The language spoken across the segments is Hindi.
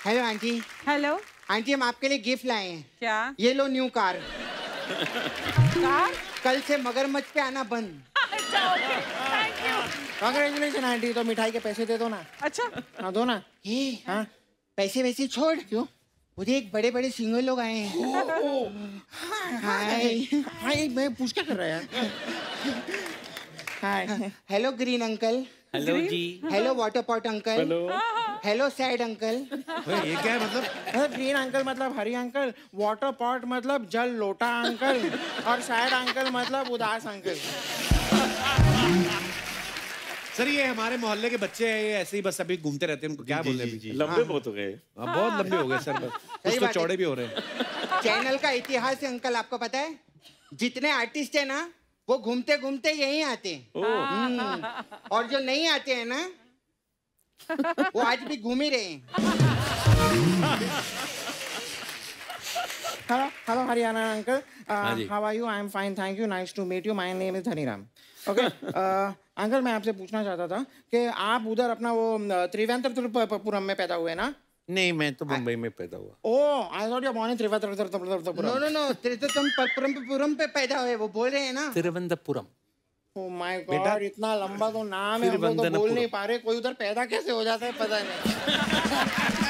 Hello aunty. हेलो आंटी, हम आपके लिए गिफ्ट लाए हैं। क्या? ये लो न्यू कार। कार? कल से मगरमच्छ पे आना बंद। Thank you. Congratulation aunty. तो मिठाई के पैसे दे दो ना। अच्छा हाँ दो ना। हाँ, पैसे वैसे छोड़। क्यों? मुझे एक बड़े बड़े सिंगल लोग आए हैं। हाय हाय, मैं पूछ क्या कर रहा है यार? Hi. Hello green uncle. Hello जी। Hello water pot uncle. Hello. Hello sad uncle. ये क्या है मतलब? ग्रीन अंकल मतलब हरी अंकल, वाटर पॉट मतलब जल लोटा अंकल, और सैड अंकल मतलब उदास अंकल। सर ये हमारे मोहल्ले के बच्चे हैं, ये ऐसे ही बस अभी घूमते रहते हैं। उनको क्या बोलने अभी? लंबे बहुत हो गए। बहुत लंबे हो गए सर, बस कुछ तो चौड़े भी हो रहे हैं। चैनल का इतिहास है अंकल, आपको पता है? जितने आर्टिस्ट है ना, वो घूमते घूमते यहीं आते हैं। और जो नहीं आते हैं ना, वो आज भी घूम ही रहे हैं। हेलो हेलो हरियाणा अंकल, हाँ जी। How are you? I am fine, thank you, nice to meet you, my name is Haniram. Okay uncle, मैं आपसे पूछना चाहता था कि आप उधर अपना वो त्रिवेंद्रपुरम में पैदा हुए ना? नहीं, मैं तो मुंबई में पैदा हुआ। Oh, I thought you born in Trivendrapuram. No no no, Trivendrapuram पे पैदा हुए, वो बोल रहे हैं ना। तिरुवनंतपुरम। ओह माय गॉड, इतना लंबा तो नाम है, हम लोग तो बोल नहीं पा रहे। कोई उधर पैदा कैसे हो जाता है पता नहीं।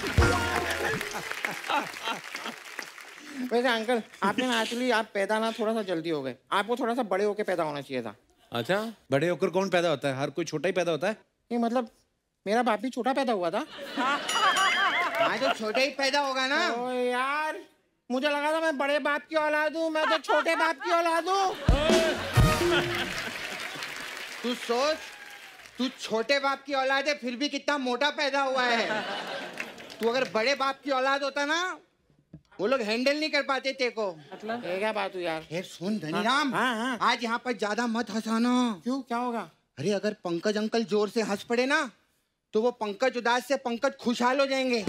वैसे अंकल, आपने ना एक्चुअली आप पैदा ना थोड़ा सा जल्दी हो गए। आपको थोड़ा सा बड़े होके पैदा होना चाहिए था। अच्छा, बड़े होकर कौन पैदा होता है? हर कोई छोटा ही पैदा होता है। नहीं मतलब मेरा बाप भी छोटा पैदा हुआ था। हाँ, तो छोटे ही पैदा होगा ना। ओ यार, मुझे लगा था मैं बड़े बाप की औलाद हूँ, मैं तो छोटे बाप की औलाद हूँ। तू सोच, तू छोटे बाप की औलाद है, फिर भी कितना मोटा पैदा हुआ है। तू अगर बड़े बाप की औलाद होता ना, वो लोग हैंडल नहीं कर पाते तेरे को। मतलब ये क्या बात हुई यार? फिर सुन धनीराम, हाँ। आज यहाँ पर ज्यादा मत हंसाना। क्यों, क्या होगा? अरे अगर पंकज अंकल जोर से हंस पड़े ना, तो वो पंकज उदास से पंकज खुशहाल हो जाएंगे।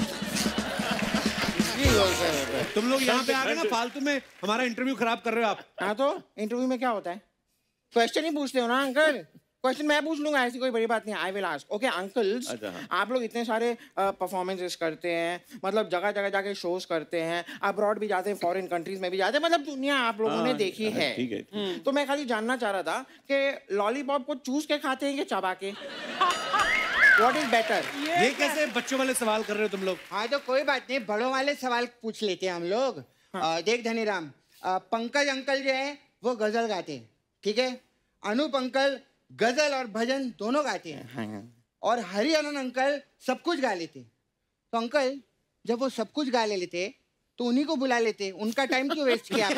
तुम लोग यहाँ पे आ गए ना, फालतू में हमारा इंटरव्यू खराब कर रहे हो आप। हाँ तो इंटरव्यू में क्या होता है? क्वेश्चन ही पूछते हो ना अंकल। क्वेश्चन मैं पूछ लूंगा, ऐसी कोई बड़ी बात नहीं। I will ask. Okay uncles, आप लोग इतने सारे परफॉर्मेंसेस करते हैं, मतलब जगह जगह जाके शोज करते हैं, अब्रॉड भी जाते हैं, फॉरेन कंट्रीज में भी जाते हैं, मतलब दुनिया आप लोगों ने देखी है। ठीक है। तो मैं खाली जानना चाह रहा था कि लॉलीपॉप को चूस के खाते हैं कि चबा के? What is better? ये कैसे बच्चों वाले सवाल कर रहे हो तुम लोग? हाँ तो कोई बात नहीं, बड़ों वाले सवाल पूछ लेते हैं हम लोग। देख धनीराम, पंकज अंकल जो है वो गजल गाते हैं, ठीक है? अनूप अंकल गजल और भजन दोनों गाते हैं। और हरियाणा अंकल सब कुछ गा लेते। तो अंकल, जब वो सब कुछ गा लेते तो उन्हीं को बुला लेते, उनका टाइम क्यों वेस्ट किया?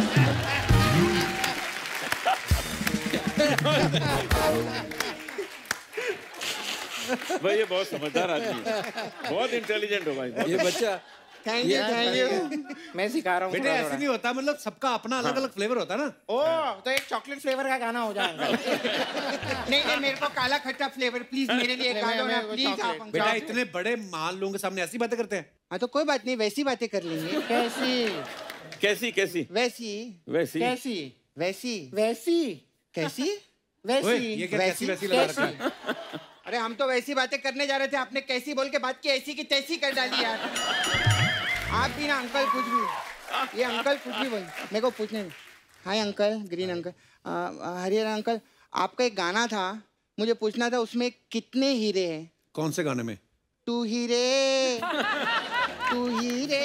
भाई ये बहुत समझदार आदमी है, बहुत इंटेलिजेंट हो भाई। ये बच्चा, थैंक यू। मैं सिखा रहा हूँ। बेटे ऐसे नहीं होता, मतलब सबका अपना अलग अलग फ्लेवर होता है ना। ओह, तो एक चॉकलेट फ्लेवर का गाना हो जाएगा। नहीं, मेरे को काला खट्टा फ्लेवर प्लीज मेरे लिए गा दो ना प्लीज आप अंकल। बेटा इतने बड़े महान लोगों के सामने ऐसी बातें करते हैं। हाँ तो कोई बात नहीं, वैसी बातें कर लेंगे। कैसी? कैसी कैसी वैसी वैसी कैसी? वैसी वैसी कैसी ओए, ये क्या कैसी वैसी लगा रखा है? अरे हम तो वैसी बातें करने जा रहे थे, आपने कैसी बोल के बात की, ऐसी की तैसी कर डाली यार। आप भी ना अंकल कुछ भी, ये अंकल कुछ भी बोल, मेरे को पूछने में। Hi uncle, green uncle, Haryana uncle, आपका एक गाना था, मुझे पूछना था उसमें कितने हीरे हैं? कौन से गाने में? टू हीरे, टू हीरे,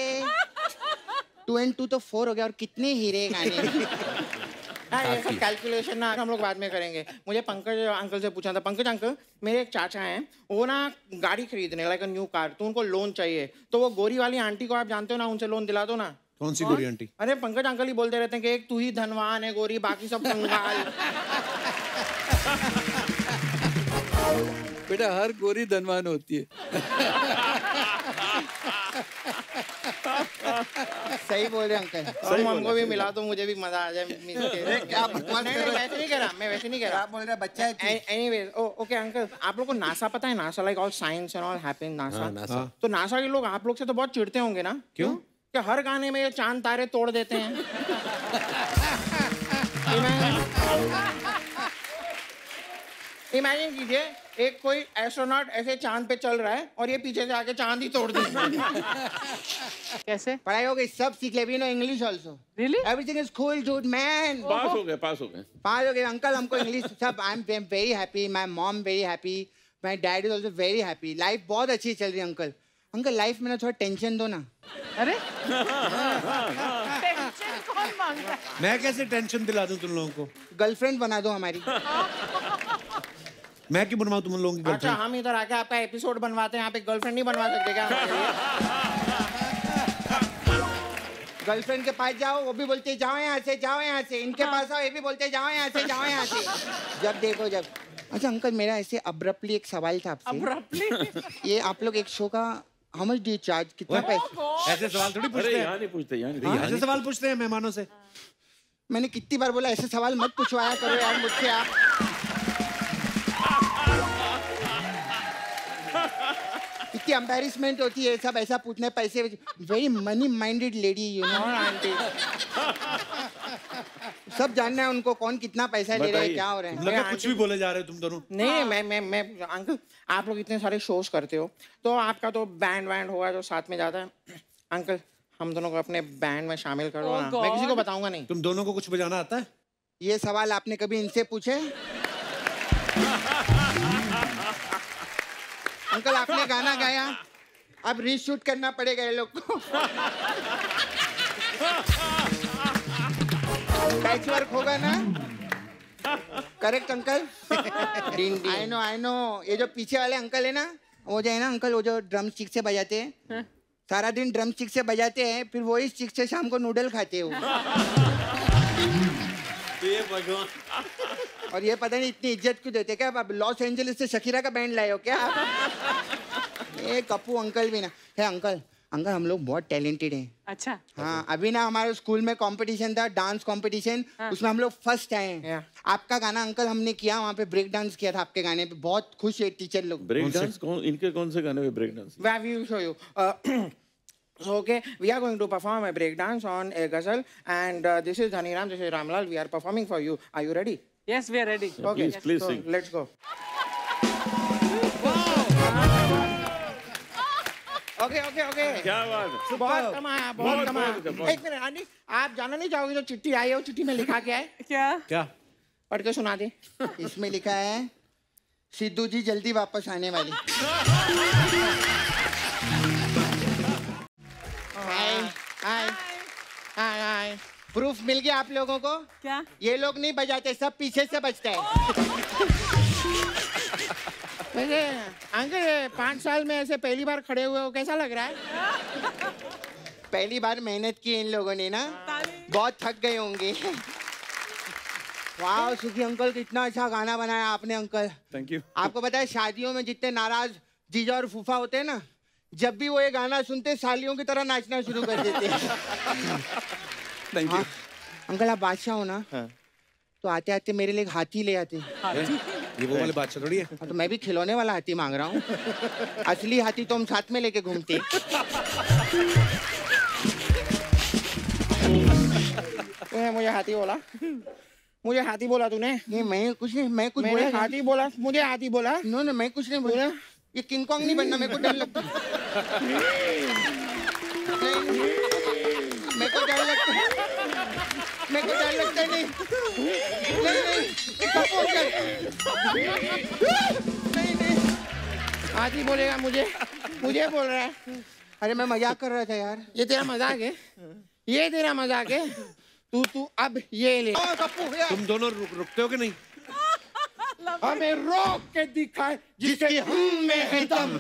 2 and 2 तो 4 हो गया, और कितने हीरे गाने? हाँ, ये सब कैलकुलेशन ना हम लोग बाद में करेंगे। मुझे पंकज अंकल से पूछना था। पंकज अंकल, मेरे एक चाचा हैं, वो ना गाड़ी खरीदने, लाइक अ न्यू कार, तो उनको लोन चाहिए। तो वो गोरी वाली आंटी को आप जानते हो ना, उनसे लोन दिला दो ना। कौन सी गोरी आंटी? अरे पंकज अंकल ही बोलते रहते हैं कि एक तू ही धनवान है गोरी, बाकी सब कंगाल। बेटा हर गोरी धनवान होती है। सही बोल रहे अंकल। हमको भी मिला तो मुझे भी मजा आ जाए। क्या बकवास कर रहे हो? वैसे नहीं कह रहा, मैं वैसे नहीं कह रहा। आप बोल रहे बच्चा है। एनीवेज, ओके अंकल, आप लोग को नासा पता है? NASA like all science and all happen NASA. तो नासा के लोग आप लोग से तो बहुत चिढ़ते होंगे ना? क्यों? कि हर गाने में ये चांद तारे तोड़ देते हैं। इमेजिन कीजिए एक कोई एस्ट्रोनॉट ऐसे चांद पे चल रहा है और ये पीछे से आके चांद ही तोड़ देगा। कैसे? पढ़ाई हो गई, सब सीख ले, no English also. Really? Everything is cool dude man. Pass हो गए, पास हो गए। पास हो गए अंकल, हमको इंग्लिश सब, I am very happy, my mom very happy, my dad is also very happy. Life बहुत अच्छी चल रही है अंकल। अंकल लाइफ में ना थोड़ा टेंशन दो ना। अरे टेंशन कौन मांगता है? मैं कैसे टेंशन दिला दूं तुम लोगों को? गर्लफ्रेंड बना दो हमारी। मैं क्यों बनवाऊं तुम लोगों की अच्छा, गर्लफ्रेंड? हम इधर आके आपका एपिसोड बनवाते हैं, आप एक गर्लफ्रेंड नहीं बनवा सकते क्या हमारे लिए? गर्लफ्रेंड के पास जाओ, वो भी बोलते जाओ यहाँ से, जाओ यहाँ से। इनके पास आओ, ये भी बोलते जाओ यहाँ से, जाओ यहाँ से। जब देखो जब। अच्छा अंकल, मेरा ऐसे अब्रप्टली एक सवाल था आपसे। Abruptly? ये आप लोग एक शो का how much do you charge, कितना पैसे? ऐसे सवाल थोड़ी अरे पूछते हैं। यहाँ नहीं पूछते, यहाँ नहीं। ऐसे सवाल पूछते हैं मेहमानों से। मैंने कितनी बार बोला ऐसे सवाल मत पूछवाया करो यार मुझसे आप। इतनी एम्बैरेसमेंट होती है सब ऐसा पूछने पैसे। Very money minded lady you know aunty. सब जानना है उनको कौन कितना पैसा ले रहा है, क्या हो रहा है। लगा कुछ भी बोले जा रहे हो तुम दोनों। नहीं, मैं अंकल, आप लोग इतने सारे शोज करते हो तो आपका तो बैंड वैंड होगा जो साथ में जाता है। अंकल, हम दोनों को अपने बैंड में शामिल करो Oh ना। God. मैं किसी को बताऊंगा नहीं। तुम दोनों को कुछ बजाना आता है? ये सवाल आपने कभी इनसे पूछे? अंकल आपने गाना गाया, अब रीशूट करना पड़ेगा ये लोग को। पैच वर्क होगा ना? Correct uncle? I know. ये जो पीछे वाले अंकल है ना, वो जो है ना अंकल, वो जो ड्रम स्टिक से बजाते हैं, सारा दिन ड्रम स्टिक से बजाते हैं, फिर वही स्टिक से शाम को नूडल खाते हैं वो। ये भगवान। और ये पता नहीं इतनी इज्जत क्यों देते क्या? अब लॉस एंजलिस से शकीरा का बैंड लाए हो क्या आप? ये कप्पू अंकल भी ना है। अंकल हम लोग बहुत टैलेंटेड हैं। अच्छा। हाँ, अभी ना हमारे स्कूल में कंपटीशन था, डांस कंपटीशन। उसमें हम लोग फर्स्ट आए हैं। आपका गाना अंकल हमने किया, वहाँ पे ब्रेक डांस किया था आपके गाने पे। बहुत खुश है टीचर लोग। ब्रेक डांस इनके कौन से गाने में break dance? I will show you. So, okay, we are going to perform a break dance on a ghazal, and this is Dhaniram, this is Ramlal. We are performing for you. Are you ready? Yes, we are ready. Okay, Please so sing. let's go. Okay. क्या बात है? बहुत कमाया, बहुत कमाया। बहुत। एक मिनट आंटी, आप जाना नहीं चाहोगे जो चिट्ठी आई है, वो चिट्ठी में लिखा क्या है? क्या? क्या? पढ़ के सुना दे। इसमें लिखा है सिद्धू जी जल्दी वापस आने वाली। हाय। प्रूफ मिल गया आप लोगों को? क्या? ये लोग नहीं बजाते, सब पीछे से बजता है। वैसे अंकल, 5 साल में ऐसे पहली बार खड़े हुए हो, कैसा लग रहा है? पहली बार मेहनत की इन लोगों ने ना, बहुत थक गए होंगे। वाह सुखी अंकल, कितना अच्छा गाना बनाया आपने अंकल। Thank you. आपको पता है शादियों में जितने नाराज जीजा और फूफा होते हैं ना, जब भी वो ये गाना सुनते सालियों की तरह नाचना शुरू कर देते हैं। Thank you. अंकल आप बादशाह हो ना? हाँ। तो आते आते मेरे लिए एक हाथी ले आते। ये वो वाले बादशाह थोड़ी है। तो मैं भी खिलौने वाला हाथी मांग रहा हूँ। असली हाथी तो हम साथ में लेके घूमते। मुझे हाथी बोला? मुझे हाथी बोला तूने? नहीं मैं कुछ नहीं, मैं कुछ मैंने बोला हाथी बोला, मुझे हाथी बोला? नो मैं कुछ नहीं बोला। ये किंग कॉन्ग नहीं बनना, मेरे को डर लगता। मेरे को डर लगता नहीं। नहीं। हाथी बोलेगा मुझे बोल रहा है। अरे मैं मजाक कर रहा था यार। ये तेरा मजाक है? ये तेरा मजाक है? तू अब ये ले। तुम दोनों रुकते हो कि नहीं? हमें रोक के दिखाए जिसके हम में है दम।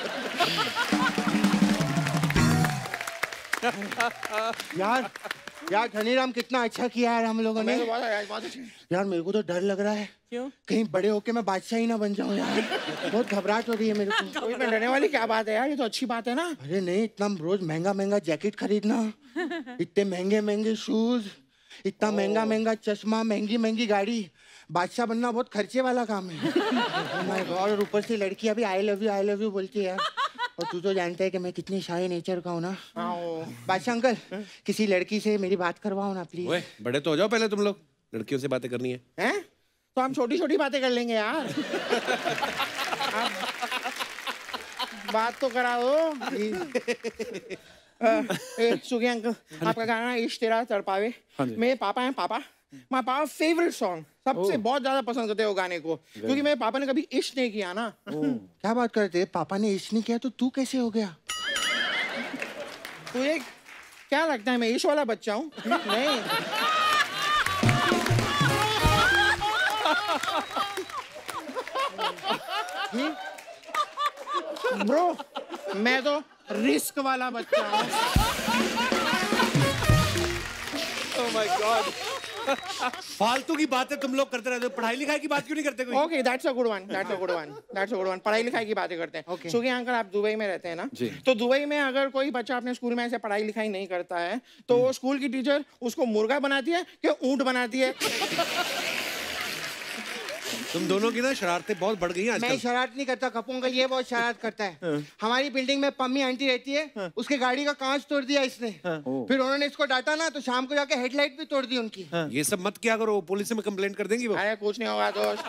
यार धनीराम कितना अच्छा किया यार हम लोगों ने। बहुत अच्छा। यार मेरे को तो डर लग रहा है। क्यों? कहीं बड़े होके मैं बादशाह ही ना बन जाऊं यार। बहुत घबराहट हो रही है मेरे को। कोई डरने वाली क्या बात है यार, ये तो अच्छी बात है ना। अरे नहीं, इतना रोज महंगा जैकेट खरीदना, इतने महंगे शूज, इतना महंगा चश्मा, महंगी गाड़ी। बादशाह बनना बहुत खर्चे वाला काम है। Oh my God, और ऊपर से लड़की अभी आई लव यू बोलती है यार। और तू तो जानता है कि मैं कितनी शाही नेचर का हूँ ना। बादशाह अंकल, किसी लड़की से मेरी बात करवाओ ना प्लीज। ओए, बड़े तो हो जाओ पहले तुम लोग, लड़कियों से बातें करनी है। हैं? तो हम छोटी बातें कर लेंगे यार। बात तो करा दो। सुखी अंकल, आपका गाना इश्क तेरा तड़पावे, मेरे पापा हैं पापा, माय पापा फेवरेट सॉन्ग, सबसे बहुत ज्यादा पसंद करते हो गाने को, क्योंकि मेरे पापा ने कभी इश्क नहीं किया ना। क्या बात करते, पापा ने इश्क नहीं किया तो तू कैसे हो गया? तुझे क्या लगता है मैं इश्क वाला बच्चा हूँ? नहीं। ब्रो, मैं तो रिस्क वाला बच्चा हूँ। Oh my God. फालतू की बातें तुम लोग करते रहते हो, पढ़ाई लिखाई की बात क्यों नहीं करते कोई? Okay, that's a good one. That's a good one. That's a good one. पढ़ाई लिखाई की बातें करते हैं। Okay. सुखी अंकल, आप दुबई में रहते हैं ना? तो दुबई में अगर कोई बच्चा अपने स्कूल में ऐसे पढ़ाई लिखाई नहीं करता है, तो वो स्कूल की टीचर उसको मुर्गा बनाती है कि ऊंट बनाती है? तुम दोनों की ना शरारतें बहुत बढ़ गई हैं मैं आजकल। शरारत नहीं करता, कपूंगा ये बहुत शरारत करता है। हमारी बिल्डिंग में पम्मी आंटी रहती है, उसके गाड़ी का कांच तोड़ दिया इसने, फिर उन्होंने इसको डांटा ना, तो शाम को जाके हेडलाइट भी तोड़ दी उनकी। ये सब मत किया करो, पुलिस में कंप्लेंट कर देंगी वो। अरे कुछ नहीं होगा दोस्त,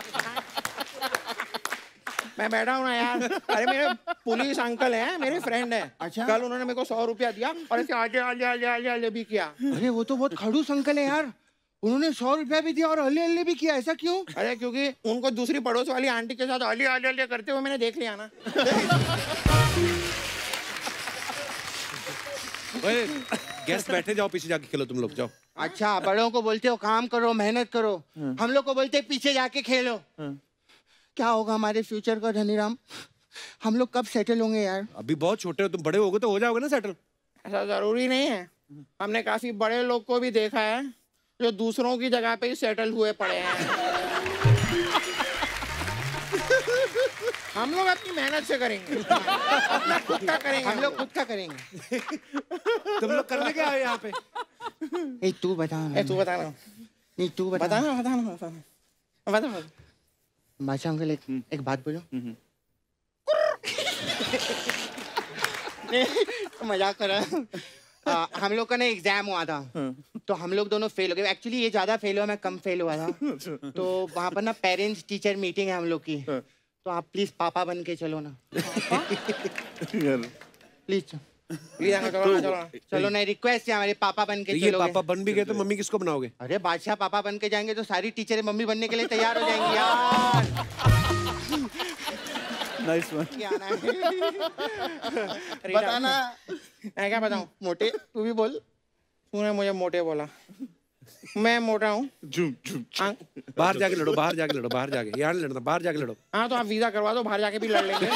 मैं बैठा हूँ ना यार। अरे मेरे पुलिस अंकल हैं, मेरे फ्रेंड हैं। अच्छा। कल उन्होंने मेरे को 100 रुपया दिया और इसके आगे आगे आगे आगे आगे भी किया। अरे वो तो बहुत खड़ूस अंकल है यार, उन्होंने 100 रुपया भी दिया और हल्ले हल्ले भी किया, ऐसा क्यों? अरे क्योंकि उनको दूसरी पड़ोस वाली आंटी के साथ अली अली अली करते हुए मैंने देख लिया ना। गेस्ट बैठे, जाओ पीछे जाके खेलो तुम लोग, जाओ। अच्छा, बड़ों को बोलते हो काम करो, मेहनत करो, हम लोग को बोलते हैं पीछे जाके खेलो। क्या होगा हमारे फ्यूचर का धनीराम? हम लोग कब सेटल होंगे यार? अभी बहुत छोटे हो तुम, बड़े होगे तो हो जाओगे ना सेटल। ऐसा जरूरी नहीं है, हमने काफी बड़े लोग को भी देखा है जो दूसरों की जगह पे ही सेटल हुए पड़े हैं। हम लोग अपनी मेहनत से करेंगे, अपना खुद का करेंगे, हम लोग खुद का करेंगे। तुम लोग करने क्या आए यहाँ पे? ए तू बता ना। तू बता ना। नहीं तू बता। बताना बताना बताना बता। बादशाह अंकल एक बात बोलो। मजाक कर रहा हूँ। हम लोग का ना एग्जाम हुआ था, तो हम लोग दोनों फेल हो गए। एक्चुअली ये ज्यादा फेल हुआ, मैं कम फेल हुआ था। तो वहाँ पर ना पेरेंट्स टीचर मीटिंग है हम लोग की, तो आप प्लीज पापा बन के चलो ना। प्लीज चलो ना, रिक्वेस्ट है हमारे, पापा बन के ये चलो। पापा बन भी गए तो मम्मी किसको बनाओगे? अरे बादशाह पापा बन के जाएंगे तो सारी टीचरें मम्मी बनने के लिए तैयार हो जाएंगी यार। Nice one. क्या आना है? बताना। मैं क्या बताऊं? मोटे तू भी बोल। तूने मुझे मोटे बोला, मैं मोटा हूँ। बाहर जाके लड़ो, बाहर जाके लड़ो, बाहर जाके, यहाँ नहीं लड़ना, बाहर जाके लड़ो। हाँ तो आप वीजा करवा दो, बाहर जाके भी लड़ लेंगे।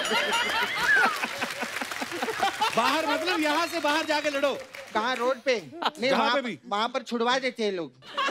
बाहर मतलब यहाँ से बाहर जाके लड़ो। कहाँ? रोड पे? नहीं, जहाँ पे भी। वहाँ पर छुड़वा देते हैं लोग।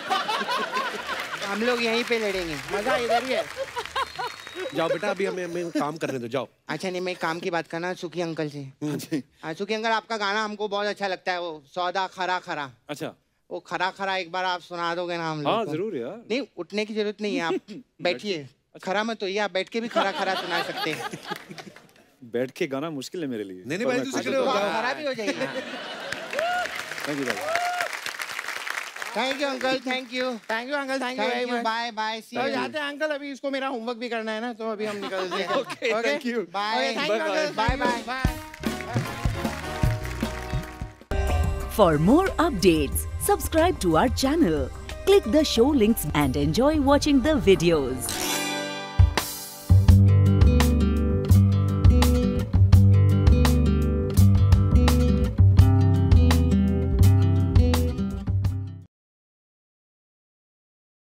हम लोग यहीं पे लड़ेंगे, मजा इधर ही है। जाओ बेटा, अभी हमें काम करने दो, जाओ। अच्छा नहीं, मैं काम की बात करना सुखी अंकल से। सुखी अंकल, आपका गाना हमको बहुत अच्छा लगता है, वो सौदा खरा खरा। अच्छा, वो खरा खरा एक बार आप सुना दोगे ना हम लोग हाँ को? जरूर यार। नहीं, उठने की जरूरत नहीं है, आप बैठिए। खरा मत होइए, आप बैठ के भी खरा खरा सुना सकते हैं। बैठ के गाना मुश्किल है मेरे लिए। नहीं भाई, तू सीख रहे हो, तो जाओ। खरा भी हो जाएगा। थैंक यू दादा। Thank you uncle, thank you. Thank you uncle, thank you very thank you, much. Bye bye, see to you. जाते हैं अंकल, अभी इसको मेरा होमवर्क भी करना है ना, तो अभी हम निकलते हैं। Okay, thank you. Bye thank you uncle, bye bye. Bye. For more updates, subscribe to our channel, click the show links and enjoy watching the videos.